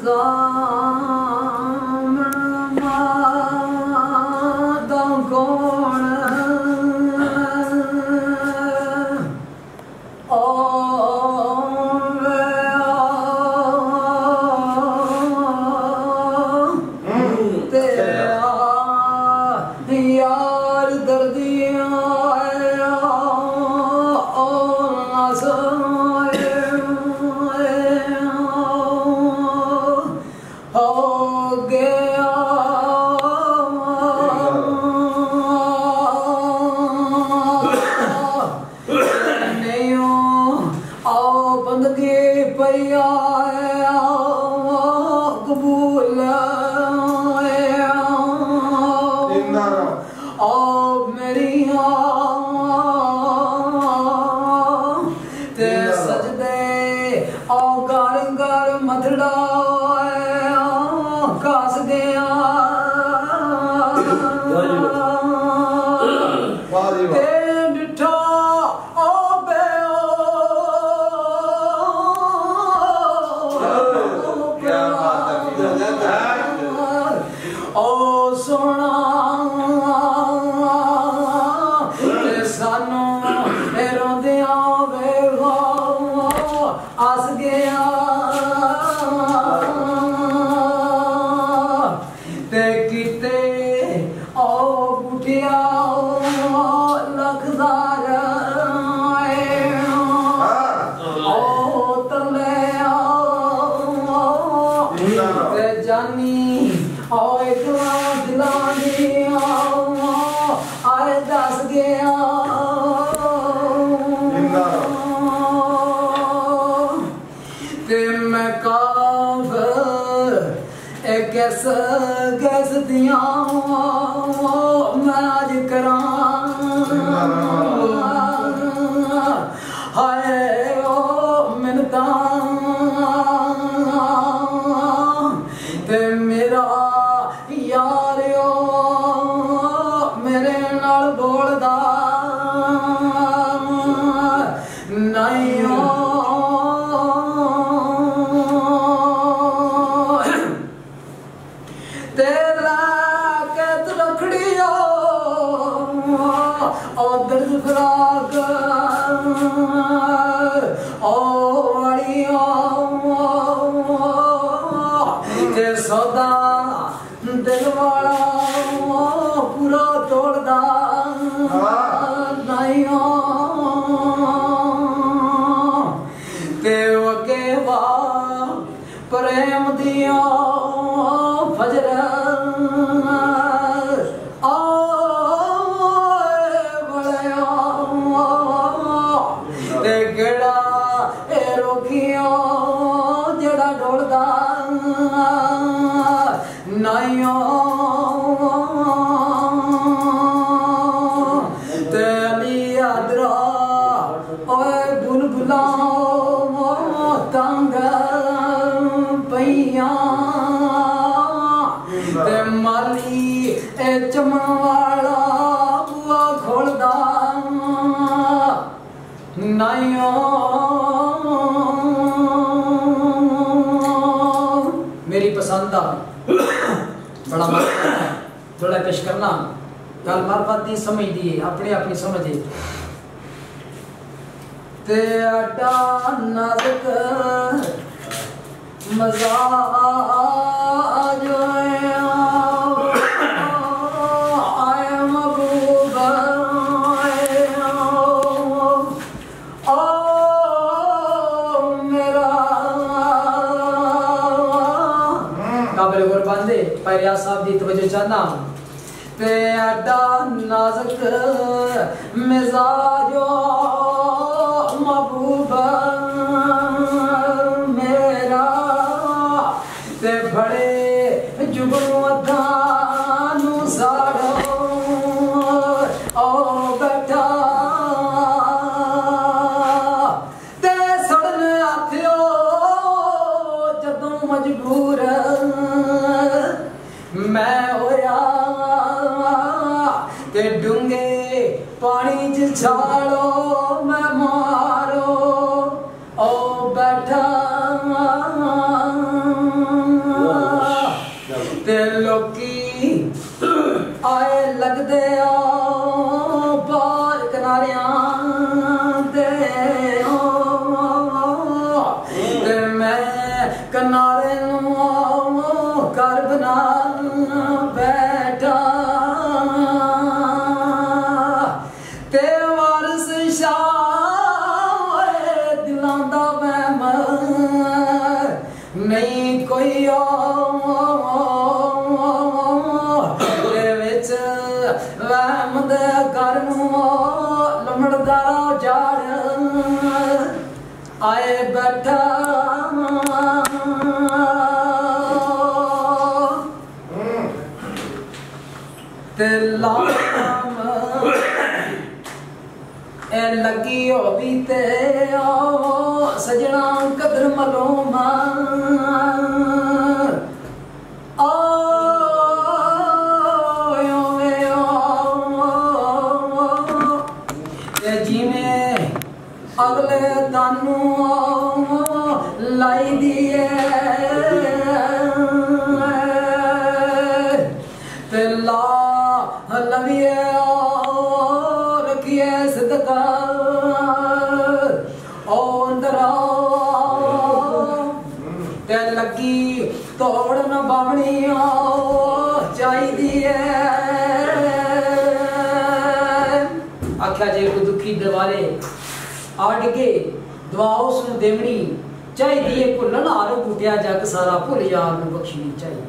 मेरी पसंद का बड़ा थोड़ा पेश करना गल मार्फत नहीं समझ दी अपने अपनी समझ ते अड्डा नाजुक मज़ाज आए महबूब मेरा काबिल कुर्बान दे पैरिया साहब दी तवज्जो चाहना ते अड्डा नाजुक मिजाज महबूब मेरा ते बड़े जुगनू अधानू साड़ो ओ बैठा ते सड़न आथियो जदों मजबूर मैं होया ते डूंगे पानी च छाड़ो मैं मारो ओ बैठा मैं कनारे घर बना बैठा ते वारस शाह दिलां दा वहम नहीं कोई वहम दे घर लमड़दा जाड़ आए बैठा ते लाम ए लगी होवी ते सजना कदर मलोमा अगले तानू लाई दिए ते ला लविए रखिए सदका अंदर ते लगी तोड़ न बावनी चाहिए आख्या जे को दुखी दवारे आड़ के दुआ उसनु देवनी चाहिए को ललार बूटिया जग सारा भुल यार ਨੂੰ ਬਖਸ਼ਣੀ चाहिए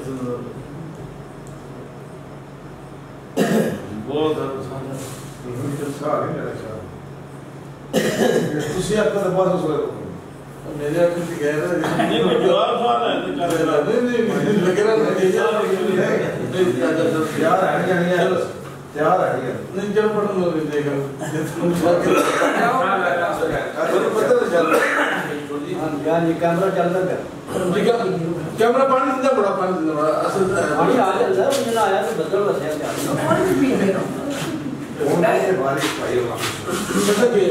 ਬਹੁਤ ਸਾਰਾ ਨਹੀਂ ਮੇਰਾ ਚਾਹ ਤੁਸੀਂ ਆਪਣਾ ਦਰਵਾਜ਼ਾ ਸੁਣੋ ਮੇਰੇ ਅੱਖਾਂ ਤੇ ਗਹਿਰਾ ਨਹੀਂ ਕੋਈ ਜਵਾਬ ਸਾਰਾ ਨਹੀਂ ਨਹੀਂ ਲੱਗਣਾ ਨਹੀਂ ਯਾਰ ਆ ਜਾਣੀ ਹੈ यार आ गया नहीं जब पढ़ो लोग देखा पता नहीं चल हां यार ये कैमरा चल रहा है कैमरा पानी दिंदा बड़ा असल पानी आ जाता है मुझे आया तो बदल बसया क्या पानी पी लेना होना है बारिश भाई पता के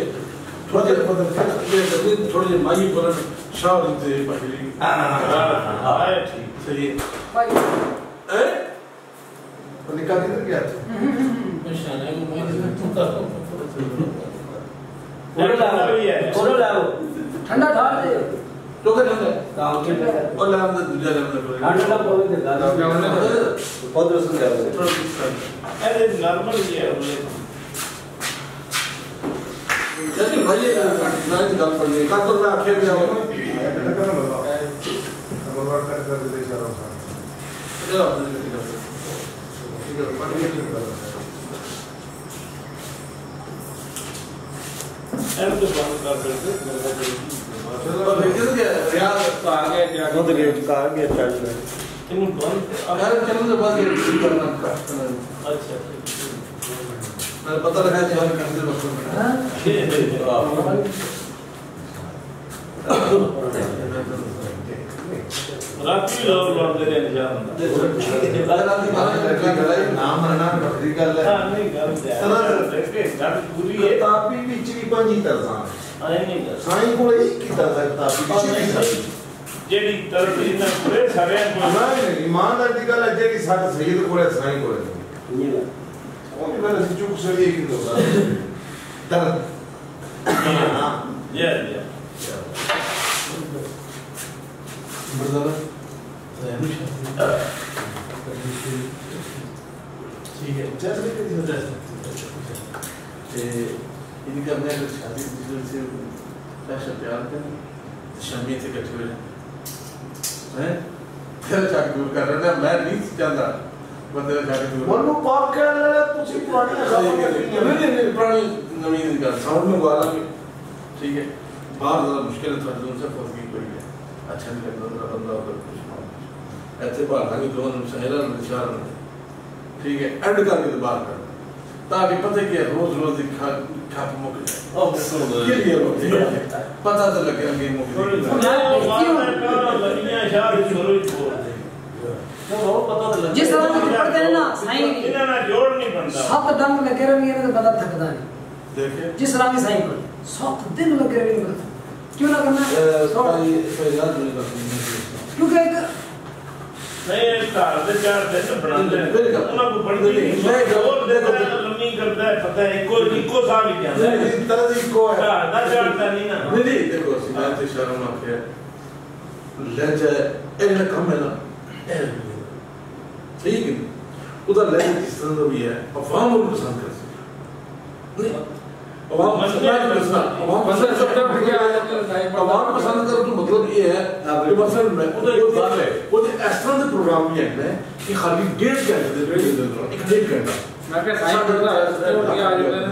थोड़ी माई पर शावर दे पहली हां ठीक सही भाई हैं तो निकाल किधर गया निशान है मैं थोड़ा लाओ ठंडा ढाल दे तो कर ठंडा काम के और लाओ तो दूसरा लाओ ठंडा बोल दे दादा बहुत रसन कर दे अरे नॉर्मल ही है जल्दी भाई ना गल पड़ गई का तो मैं आखे भी आओ ठंडा करना बताओ अब वर्क कर दे जा रहा हूं चलो ऐसे तो बंद कर देते चलो देखिए तो रियाज आ गया क्या तो गेट का आ गया चल रहा है इन बंद अगर चलो तो बस गेट करना अच्छा मैं पता लगा कि हम कैसे बस हां रात भी लोग लौटते रहे निजाम नाम मरना बकरी गल है हां नहीं गल है गल पूरी है तापी विच भी पंजी तरसा अरे नहीं साईं कोले एक ही तरसा तापी विच जेडी तरती ना पूरे सारे नहीं ईमानदार दी गल है जेडी साड सईद कोले साईं कोले नहीं वो मेरा चुप से एक ही दोसा तर हां या ठीक है जैसे कि इनकी करने की शादी से पैसा प्यार कर शामी से कट हुए हैं तेरा चाक दूर कर रहा है मैं नहीं चाहता बता चाक दूर बोलो पाप कर रहा तुझे पुरानी नहीं पुरानी नवीन का साउंड में गाला ठीक है बाहर ज़्यादा मुश्किल था उनसे फंस गई कोई अच्छा नहीं लगता बंदा होकर कुछ ऐसे बाहर आगे दोनों सहरा निशान ठीक है एंड करके तो बाहर कर ताकि पता कि रोज रोज खा मुक जाए के लिए पता तो लगे कि मुक जिस तरह से पढ़ते हैं ना साईं इन्हें ना जोड़ नहीं बनता 7 दिन लगे रहेंगे तो बंदा थकदा नहीं देखिए जिस तरह की साईं पढ़ 7 दिन लगे रहेंगे क्यों ना करना क्योंकि नहीं कार दे चार दिन बनाते हैं उन्हें को पढ़ दे मैं और देखो लम्मी करता है पता है इको साहब ही क्या है तरह इको है ना जानता नहीं ना नहीं देखो सीधा से शर्म आके लहजा है कम है ना ठीक है उधर लहजा जिस तरह का भी है अवाम को पसंद कर सकते अवाम पसंद करो तो मतलब ये है कि मसलन मैं उधर इस तरह के प्रोग्राम भी है कि खाली 1.5 घंटे एक 1.5 घंटा मैं क्या साइड करना है आ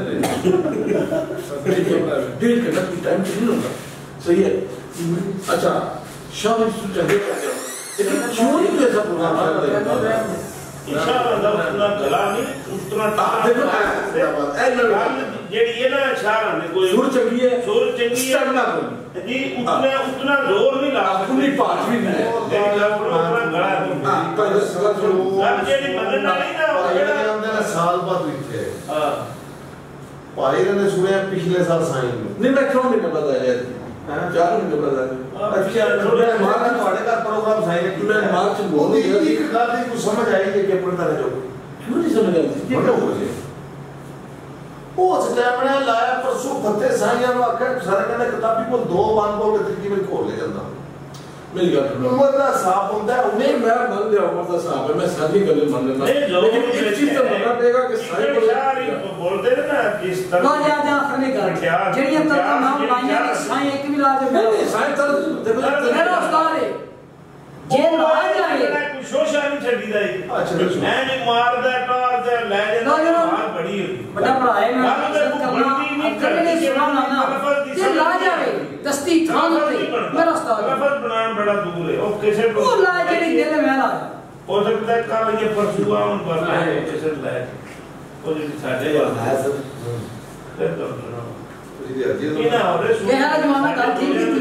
जाता 1.5 घंटा की टाइम नहीं होता सही है अच्छा शाम को चले लेकिन क्यों नहीं ऐसा प्रोग्राम करते इंशाअल्लाह उतना गला नहीं उतना देखो जेडी ये ना इशारा ने कोई सुर चंगी है स्टैमिना जी उतना जोर नहीं ला अपनी पार्ट भी नहीं है उतना गला हां पर अब जेडी बदलना नहीं ना आंदे ना साल बाद लिखे हां भाई ने सुने पिछले साल साइन नहीं मैं क्यों नहीं पता है चार महीने पता है अच्छा मैं मार्च ਤੁਹਾਡੇ ਦਾ प्रोग्राम साइन मैं मार्च बोल दिया एक ਗੱਲ ਦੀ ਕੁਝ ਸਮਝ ਆਈ ਕਿ ਪੜਦਾ ਰਹੇ ਜੋ क्यों नहीं समझ आती बड़ा हो गया उस टाइम ने लाया परसों फतेह साइयां ਨੂੰ ਆਖਿਆ ਸਾਰੇ ਕਹਿੰਦੇ ਕਿਤਾਬੀ ਕੋਲ ਦੋ ਬੰਦ ਬੋਲ ਕੇ ਤਰੀਕੇ ਵਿੱਚ ਖੋਲ ਲੈ ਜਾਂਦਾ मेरी गल सुनो उम्र ਦਾ साहब ਹੁੰਦਾ है नहीं मैं मान लिया उम्र का साहब है मैं सारी गल्ले मान लेना लेकिन एक चीज तो मानना पड़ेगा कि सारे बोलते हैं ना जिस तरह लो जा आखिर में कर ਜਿਹੜੀਆਂ ਤਰ੍ਹਾਂ ਨਾਮ ਲਾਈਆਂ ਨੇ ਸਾਈਂ ਇੱਕ ਵੀ ਲਾ ਦੇ नहीं सारे तरह देखो ਮੇਰਾ ਉਸਤਾਦ ਹੈ ਜੇ ਨਾ ਜਾਏ ਕੋਈ ਸ਼ੋਸ਼ਾ ਨਹੀਂ ਛੱਡੀਦਾ ਇਹ अच्छा ਐ ਨਹੀਂ ਮਾਰਦਾ ਟਾਰਦਾ ਲੈ ਜਾਂਦਾ ਮਾਰ ਬੜੀ ਹੁੰਦੀ ਵੱਡਾ ਭਰਾ ਹੈ ਮੈਂ ਕਰਨਾ ਅੱਗੇ ਨੇ ਸੁਣਾਉਣਾ ਨਾ ਤੇ ਲਾ ਜਾਵੇ ਦਸਤੀ ਥਾਂ ਤੇ ਮੇਰਾ ਉਸਤਾਦ ਲਫ਼ਜ਼ ਬਣਾਉਣ ਬੜਾ ਦੂਰ ਹੈ ਉਹ ਕਿਸੇ ਉਹ ਲਾ ਜਿਹੜੀ ਦਿਲ ਮੈਂ ਲਾ ਹੋ ਸਕਦਾ ਕੱਲ ਇਹ ਪਰਸੂ ਆਉਣ ਪਰ ਲੈ ਕਿਸੇ ਲੈ ਉਹ ਜਿਹੜੀ ਸਾਡੇ है सर ਫਿਰ ਤੋਂ ਸੁਣਾਓ जी जी ਇਹ ਨਾ ਹੋਰੇ ਇਹ ਹੈ ਜਮਾਨਾ ਗੱਲ ਠੀਕ ਨਹੀਂ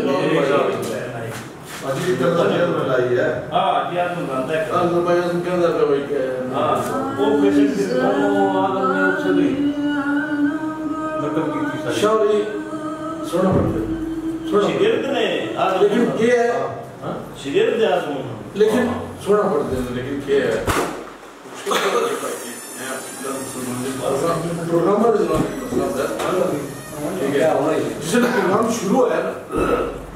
अजी इधर तो जेल में लाई है ਹਾਂ ਜੀ ਆ ਨੂੰ ਲੰਦਾ ਹੈ अल्लाह भाई हम कहता है भाई क्या ਹਾਂ ਉਹ ਕਿਸੇ ਦੇ ਉਹ ਆਦਮ ਨੇ ਉਸੇ ਦੀ ਮਤਲਬ ਕੀਤੀ ਸਾਰੀ शावरी सुना पड़ता शिगिर्द ने लेकिन ये है हां शिगिर्द आदम लेकिन सुना पड़ता है लेकिन क्या है प्रोग्रामर इज नॉट मतलब दैट ठीक है जिसने प्रोग्राम शुरू है